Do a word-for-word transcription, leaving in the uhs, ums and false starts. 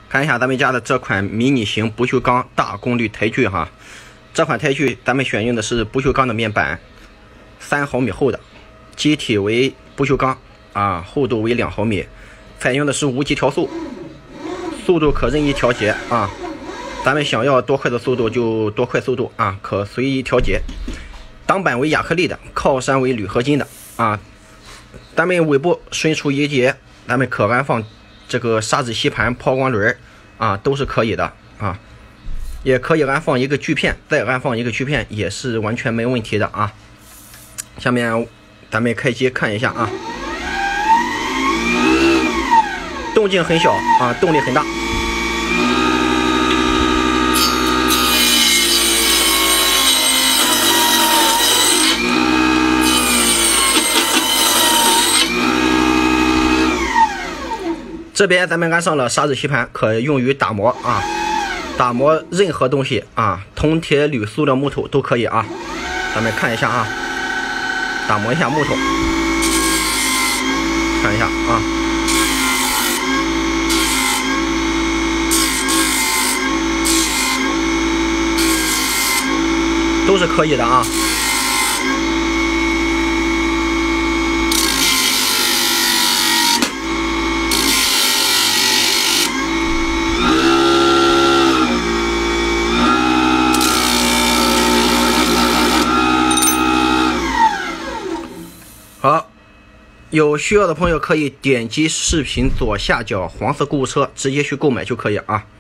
看一下咱们家的这款迷你型不锈钢大功率台锯哈，这款台锯咱们选用的是不锈钢的面板，三毫米厚的，机体为不锈钢啊，厚度为两毫米，采用的是无级调速，速度可任意调节啊，咱们想要多快的速度就多快速度啊，可随意调节。挡板为亚克力的，靠山为铝合金的啊，咱们尾部伸出一节，咱们可安放这个砂纸吸盘、抛光轮啊，都是可以的啊，也可以安放一个锯片，再安放一个锯片也是完全没问题的啊。下面咱们开机看一下啊，动静很小啊，动力很大。这边咱们安上了砂纸吸盘，可用于打磨啊，打磨任何东西啊，铜、铁、铝、塑料、木头都可以啊。咱们看一下啊，打磨一下木头，看一下啊，都是可以的啊。好，有需要的朋友可以点击视频左下角黄色购物车，直接去购买就可以啊。